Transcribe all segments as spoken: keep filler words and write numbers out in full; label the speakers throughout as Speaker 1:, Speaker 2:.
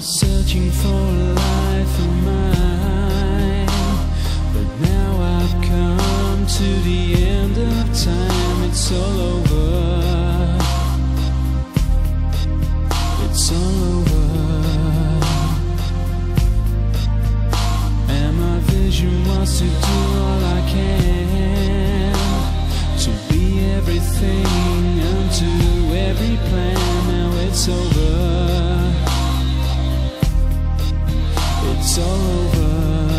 Speaker 1: was searching for a life of mine, but now I've come to the end of time. It's all over. It's all over. And my vision was to do all I can, to be everything unto every plan. Now it's over. It's all over.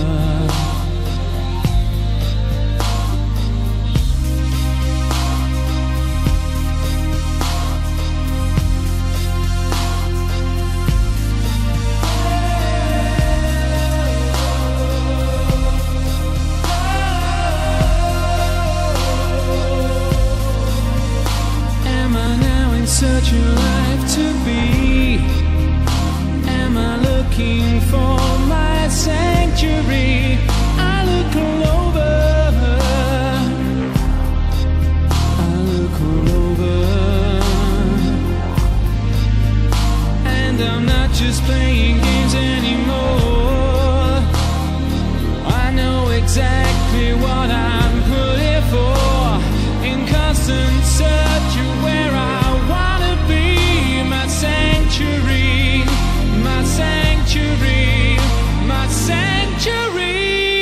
Speaker 1: Am I now in such a life to be? Am I looking for my sanctuary? I look all over. I look all over. And I'm not just playing games anymore. I know exactly what I'm put here for. In constant search of where I wanna be. My sanctuary, my sanctuary, my sanctuary.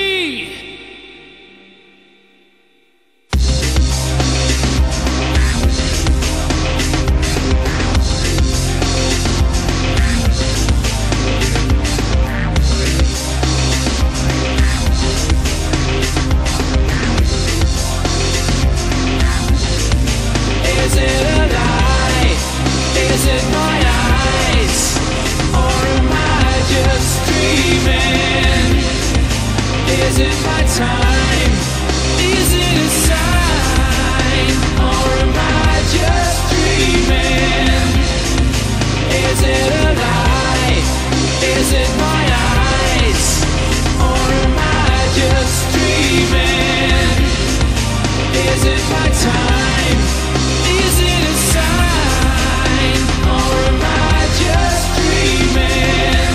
Speaker 1: Is it a lie? Is it my eyes? Or am I just dreaming? Is it my time? Is it a sign? Or am I just dreaming? Is it a lie? Is it my eyes? Or am I just dreaming? Is it my time? Is it a sign? Or am I just dreaming?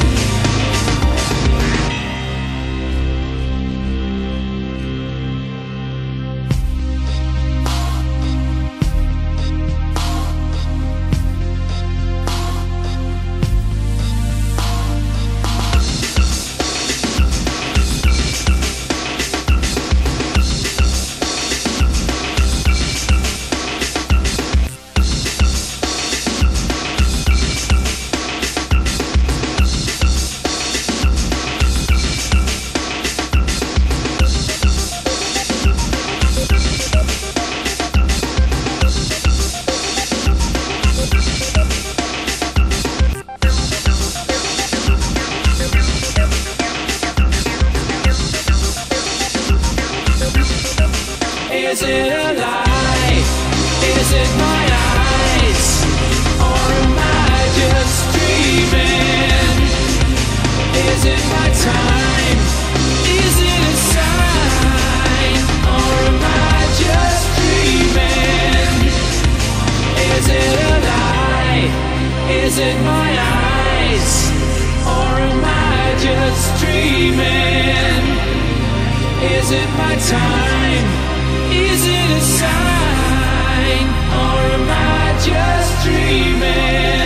Speaker 1: Is it a lie? Is it my eyes? Or am I just dreaming? Is it my time? Is it a sign? Or am I just dreaming? Is it a lie? Is it my eyes? Or am I just dreaming? Is it my time? Is it a sign? Or am I just dreaming?